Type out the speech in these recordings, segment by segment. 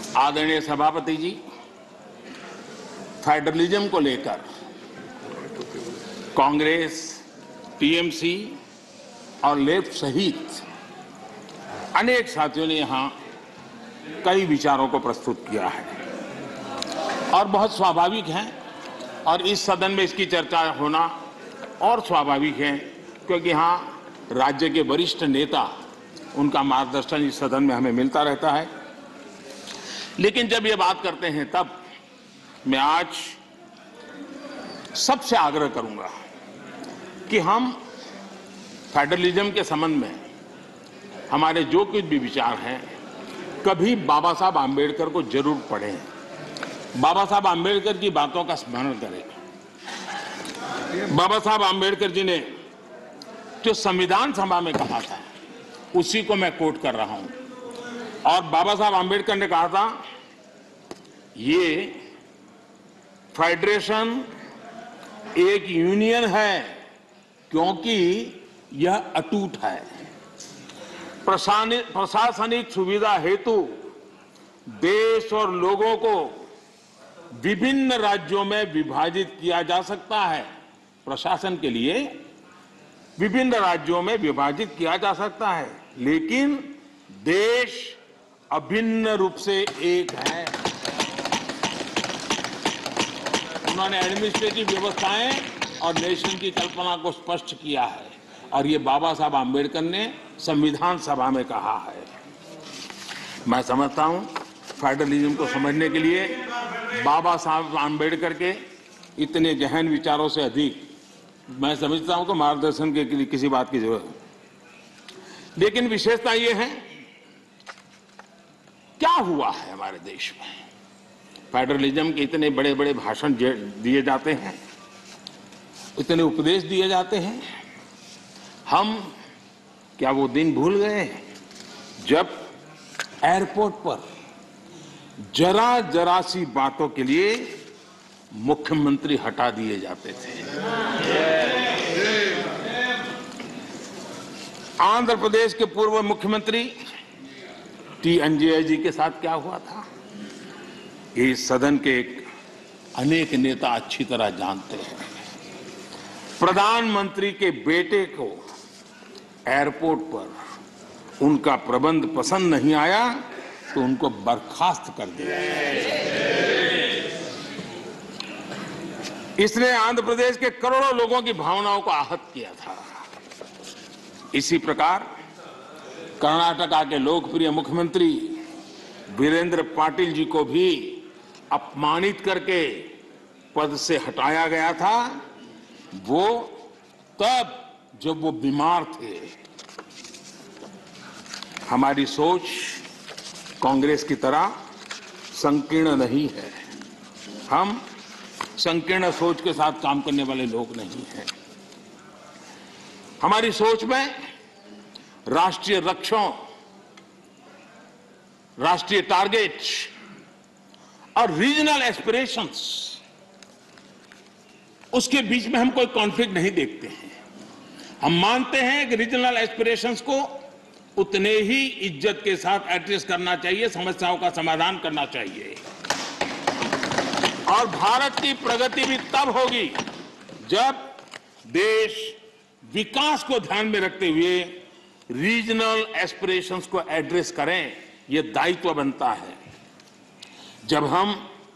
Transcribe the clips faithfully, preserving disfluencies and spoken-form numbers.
आदरणीय सभापति जी, फेडरलिज्म को लेकर कांग्रेस, टीएमसी और लेफ्ट सहित अनेक साथियों ने यहां कई विचारों को प्रस्तुत किया है और बहुत स्वाभाविक है और इस सदन में इसकी चर्चा होना और स्वाभाविक है क्योंकि यहां राज्य के वरिष्ठ नेता, उनका मार्गदर्शन इस सदन में हमें मिलता रहता है। लेकिन जब ये बात करते हैं तब मैं आज सबसे आग्रह करूंगा कि हम फेडरलिज्म के संबंध में हमारे जो कुछ भी विचार हैं कभी बाबा साहब आम्बेडकर को जरूर पढ़ें, बाबा साहब आम्बेडकर की बातों का स्मरण करें। बाबा साहब आम्बेडकर जी ने जो संविधान सभा में कहा था उसी को मैं कोट कर रहा हूं और बाबा साहब आम्बेडकर ने कहा था, ये फेडरेशन एक यूनियन है क्योंकि यह अटूट है। प्रशासनिक सुविधा हेतु देश और लोगों को विभिन्न राज्यों में विभाजित किया जा सकता है। प्रशासन के लिए विभिन्न राज्यों में विभाजित किया जा सकता है, लेकिन देश अभिन्न रूप से एक है। उन्होंने एडमिनिस्ट्रेटिव व्यवस्थाएं और नेशन की कल्पना को स्पष्ट किया है और ये बाबा साहब आम्बेडकर ने संविधान सभा में कहा है। मैं समझता हूं फेडरलिज्म को समझने के लिए बाबा साहब आम्बेडकर के इतने गहन विचारों से अधिक मैं समझता हूं कि मार्गदर्शन के लिए किसी बात की जरूरत है। लेकिन विशेषता ये है, क्या हुआ है हमारे देश में? फेडरलिज्म के इतने बड़े बड़े भाषण दिए जाते हैं, इतने उपदेश दिए जाते हैं, हम क्या वो दिन भूल गए जब एयरपोर्ट पर जरा जरा सी बातों के लिए मुख्यमंत्री हटा दिए जाते थे? आंध्र प्रदेश के पूर्व मुख्यमंत्री टी अंजय जी के साथ क्या हुआ था, इस सदन के अनेक नेता अच्छी तरह जानते हैं। प्रधानमंत्री के बेटे को एयरपोर्ट पर उनका प्रबंध पसंद नहीं आया तो उनको बर्खास्त कर दिया। इसने आंध्र प्रदेश के करोड़ों लोगों की भावनाओं को आहत किया था। इसी प्रकार कर्नाटका के लोकप्रिय मुख्यमंत्री वीरेंद्र पाटिल जी को भी अपमानित करके पद से हटाया गया था, वो तब जब वो बीमार थे। हमारी सोच कांग्रेस की तरह संकीर्ण नहीं है। हम संकीर्ण सोच के साथ काम करने वाले लोग नहीं हैं। हमारी सोच में राष्ट्रीय लक्ष्यों, राष्ट्रीय टारगेट और रीजनल एस्पिरेशंस, उसके बीच में हम कोई कॉन्फ्लिक्ट नहीं देखते हैं। हम मानते हैं कि रीजनल एस्पिरेशंस को उतने ही इज्जत के साथ एड्रेस करना चाहिए, समस्याओं का समाधान करना चाहिए। और भारत की प्रगति भी तब होगी जब देश विकास को ध्यान में रखते हुए रीजनल एस्पिरेशंस को एड्रेस करें। यह दायित्व बनता है। जब हम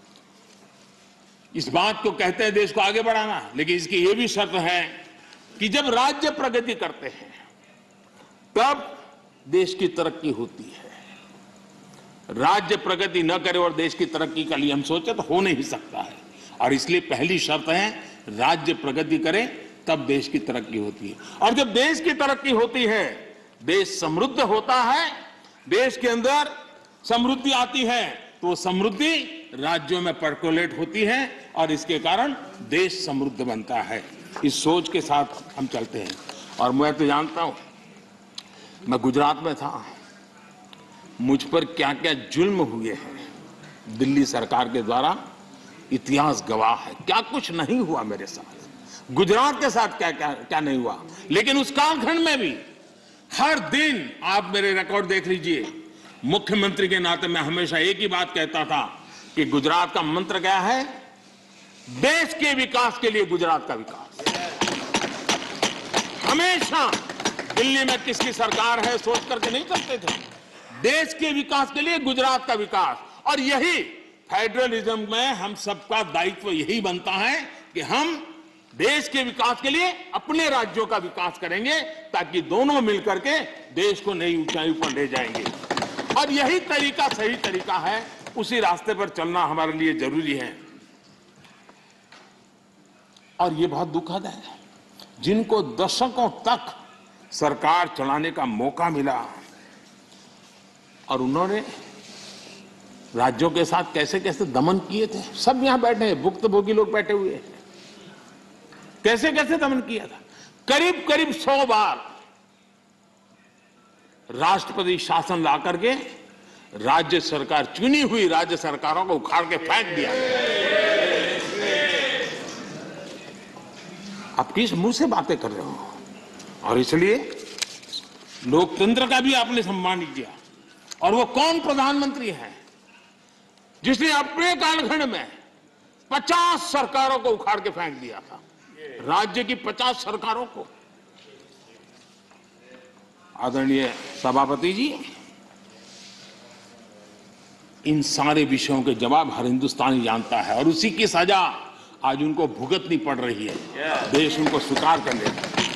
इस बात को कहते हैं देश को आगे बढ़ाना, लेकिन इसकी यह भी शर्त है कि जब राज्य प्रगति करते हैं तब देश की तरक्की होती है। राज्य प्रगति न करे और देश की तरक्की के लिए हम सोचे तो हो नहीं सकता है। और इसलिए पहली शर्त है राज्य प्रगति करे तब देश की तरक्की होती है। और जब देश की तरक्की होती है, देश समृद्ध होता है, देश के अंदर समृद्धि आती है, तो वो समृद्धि राज्यों में पर्कोलेट होती है और इसके कारण देश समृद्ध बनता है। इस सोच के साथ हम चलते हैं। और मैं तो जानता हूं, मैं गुजरात में था, मुझ पर क्या क्या जुल्म हुए हैं दिल्ली सरकार के द्वारा, इतिहास गवाह है। क्या कुछ नहीं हुआ मेरे साथ, गुजरात के साथ क्या क्या क्या नहीं हुआ। लेकिन उस कालखंड में भी हर दिन, आप मेरे रिकॉर्ड देख लीजिए, मुख्यमंत्री के नाते मैं हमेशा एक ही बात कहता था कि गुजरात का मंत्र क्या है? देश के विकास के लिए गुजरात का विकास। हमेशा दिल्ली में किसकी सरकार है सोच करके नहीं चलते थे, देश के विकास के लिए गुजरात का विकास। और यही फेडरलिज्म में हम सबका दायित्व यही बनता है कि हम देश के विकास के लिए अपने राज्यों का विकास करेंगे, ताकि दोनों मिलकर के देश को नई ऊंचाई पर ले जाएंगे। और यही तरीका सही तरीका है, उसी रास्ते पर चलना हमारे लिए जरूरी है। और ये बहुत दुखद है, जिनको दशकों तक सरकार चलाने का मौका मिला और उन्होंने राज्यों के साथ कैसे कैसे दमन किए थे। सब यहां बैठे हैं, भुक्तभोगी लोग बैठे हुए हैं, कैसे कैसे दमन किया था। करीब करीब सौ बार राष्ट्रपति शासन ला करके राज्य सरकार, चुनी हुई राज्य सरकारों को उखाड़ के फेंक दिया। आप किस मुंह से बातें कर रहे हो? और इसलिए लोकतंत्र का भी आपने सम्मान किया। और वो कौन प्रधानमंत्री है जिसने अपने कालखंड में पचास सरकारों को उखाड़ के फेंक दिया था, राज्य की पचास सरकारों को? आदरणीय सभापति जी, इन सारे विषयों के जवाब हर हिंदुस्तानी जानता है और उसी की सजा आज उनको भुगतनी पड़ रही है। देश उनको स्वीकार कर लेता है।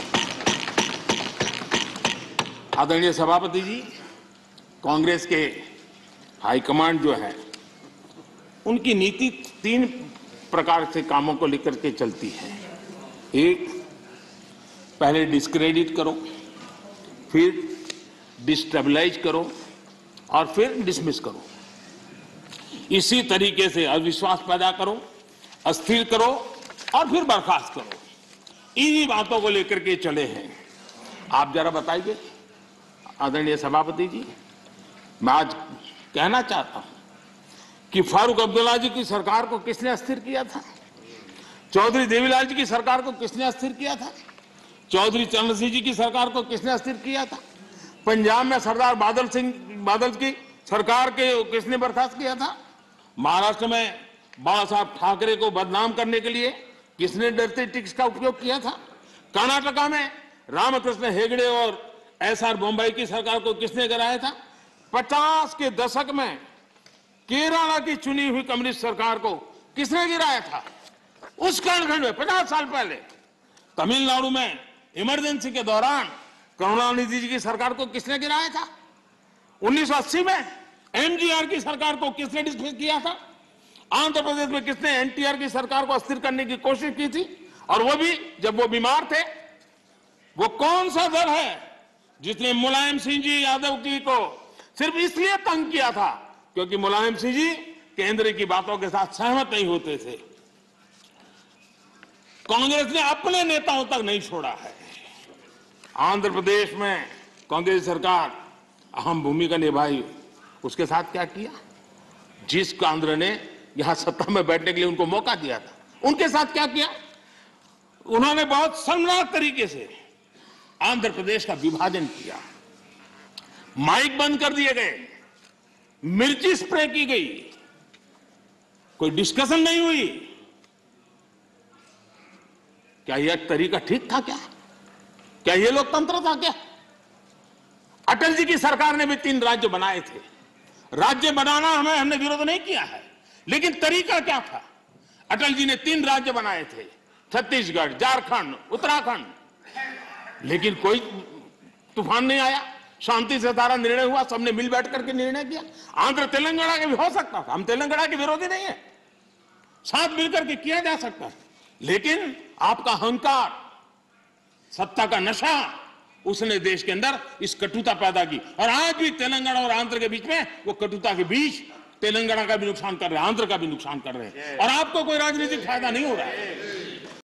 आदरणीय सभापति जी, कांग्रेस के हाईकमांड जो है, उनकी नीति तीन प्रकार से कामों को लेकर के चलती है। एक, पहले डिस्क्रेडिट करो, फिर डिस्टेबलाइज करो और फिर डिसमिस करो। इसी तरीके से अविश्वास पैदा करो, अस्थिर करो और फिर बर्खास्त करो। इन्हीं बातों को लेकर के चले हैं। आप जरा बताइए आदरणीय सभापति जी, मैं आज कहना चाहता हूं कि फारूक अब्दुल्ला जी की सरकार को किसने अस्थिर किया था? चौधरी देवीलाल जी की सरकार को किसने अस्थिर किया था? चौधरी चरण सिंह जी की सरकार को किसने अस्थिर किया था? पंजाब में सरदार बादल सिंह बादल की सरकार के किसने बर्खास्त किया था? महाराष्ट्र में बाला साहब ठाकरे को बदनाम करने के लिए किसने डरते टिक्स का उपयोग किया था? कर्नाटका में रामकृष्ण हेगड़े और एस आर बोम्बई की सरकार को किसने गिराया था? पचास के दशक में केरला की चुनी हुई कम्युनिस्ट सरकार को किसने गिराया था? उस कालखंड में पचास साल पहले तमिलनाडु में इमरजेंसी के दौरान करुणानिधि जी की सरकार को किसने गिराया था? उन्नीस सौ अस्सी में एमजीआर की सरकार को किसने डिसमिस किया था? आंध्र प्रदेश में किसने एनटीआर की सरकार को अस्थिर करने की कोशिश की थी, और वो भी जब वो बीमार थे? वो कौन सा दल है जिसने मुलायम सिंह जी यादव जी को सिर्फ इसलिए तंग किया था क्योंकि मुलायम सिंह जी केंद्र की बातों के साथ सहमत नहीं होते थे? कांग्रेस ने अपने नेताओं तक नहीं छोड़ा है। आंध्र प्रदेश में कांग्रेस सरकार अहम भूमिका निभाई, उसके साथ क्या किया? जिस केंद्र ने यहां सत्ता में बैठने के लिए उनको मौका दिया था, उनके साथ क्या किया? उन्होंने बहुत शर्मनाक तरीके से आंध्र प्रदेश का विभाजन किया। माइक बंद कर दिए गए, मिर्ची स्प्रे की गई, कोई डिस्कशन नहीं हुई। क्या यह तरीका ठीक था? क्या क्या यह लोकतंत्र था? क्या अटल जी की सरकार ने भी तीन राज्य बनाए थे। राज्य बनाना हमें हमने विरोध नहीं किया है, लेकिन तरीका क्या था? अटल जी ने तीन राज्य बनाए थे, छत्तीसगढ़, झारखंड, उत्तराखंड, लेकिन कोई तूफान नहीं आया, शांति से सारा निर्णय हुआ, सबने मिल बैठ करके निर्णय किया। आंध्र तेलंगाना के भी हो सकता था, हम तेलंगाना के विरोधी नहीं है, साथ मिलकर के किया जा सकता है, लेकिन आपका अहंकार, सत्ता का नशा, उसने देश के अंदर इस कटुता पैदा की। और आज भी तेलंगाना और आंध्र के बीच में वो कटुता के बीच तेलंगाना का भी नुकसान कर रहे हैं, आंध्र का भी नुकसान कर रहे हैं, और आपको कोई राजनीतिक फायदा नहीं हो रहा है।